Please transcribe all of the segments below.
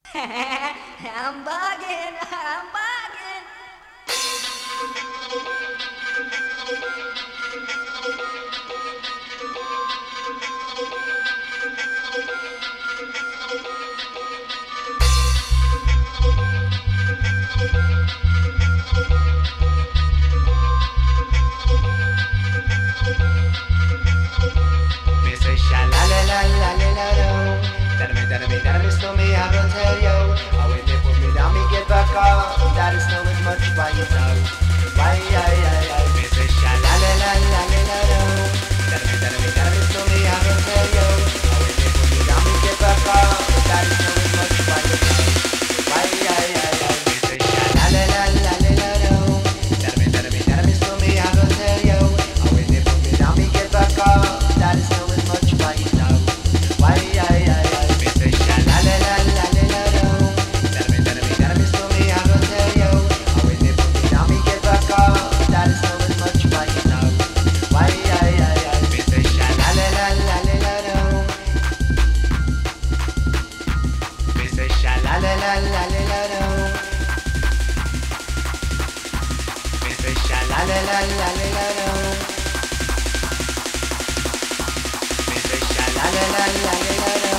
I'm bugging, I'm bugging. Mr. Sha-la-la-la-la-la-la-do. Darme, slow me, I will tell you. Oh, when they put me down, me get back up. That is no as much by yourself. Why, Mr. Sha-la-la-la-la-la-la-do. Darme, slow me, I will tell you. Oh, when they put me down, me get back up. That is no as much by yourself. Why, Mr. Sha-la-la-la-la-la-la-do. Darme, slow me, I will tell you. Oh, when they put me down, me get back up. That is no as much by yourself. Why, Mr. Sha-la-la-la-la-la-la-do. Darme, slow me, I will tell you. Oh, when they put me down, me get back up. That is no as much by yourself. Why, Mr. Sha-la-la-la-la-la-la-do. Mr. Sha-la-la-la-la-la-la-do. Mr. Sha-la-la-la-la-la-la-do. Mr. Sha-la-la-la-la-la-la-do.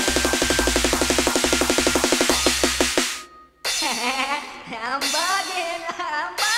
I'm bugging, I'm bugging.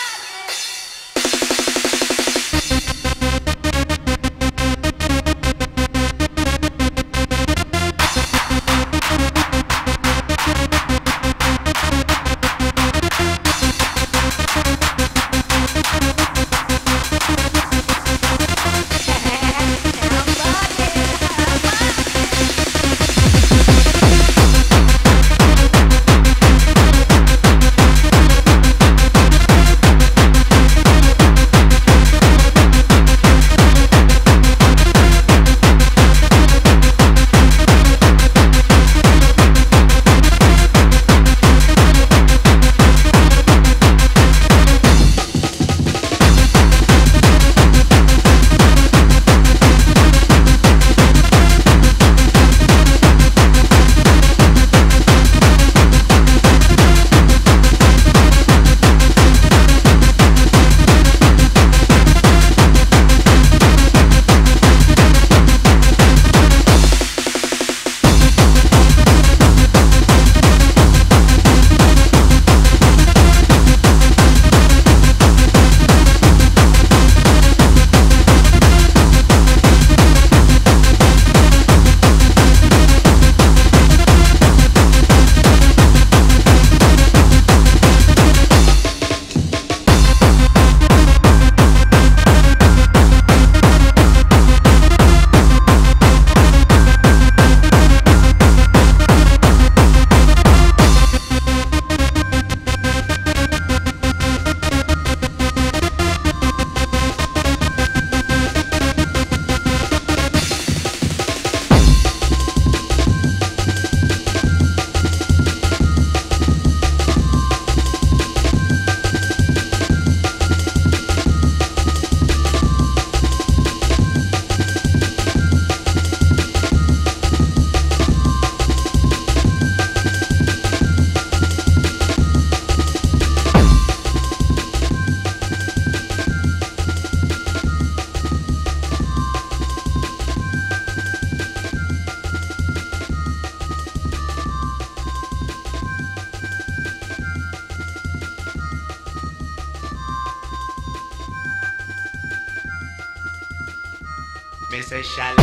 Mr.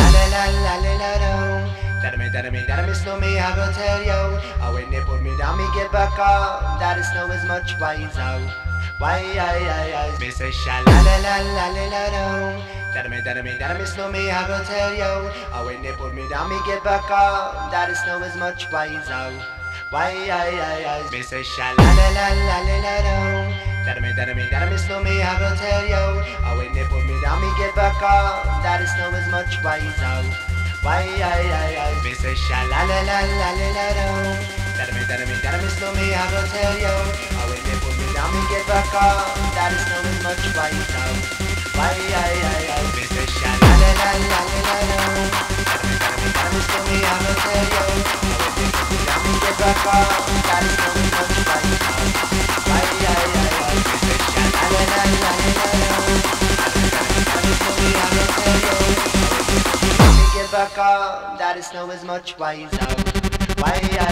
Sha-la-la-la-la-la-la-do. Darme, slow me, I will tell you. Oh, when they put me down, me get back up. That is no as much wiser. Why, Mr. Sha-la-la-la-la-la-la-do. Darme, slow me, I will tell you. Oh, when they put me down, me get back up. That is no as much wiser. Why, Mr. Sha-la-la-la-la-la-la-do. Darme, slow me, I will tell you. Oh, when they put me down, me get back up. That is no as much wiser. Why, Mr. Sha-la-la-la-la-la-la-do. Darme, slow me, I will tell you. Oh, when they put me down, me get back up. That is no as much wiser. Why, Mr. Sha-la-la-la-la-la-la-do. Darme, slow me, I will tell you. Oh, when they put me down, mommy get back on, that is no much wiser. Why, get back on, that is no as much wiser. Why,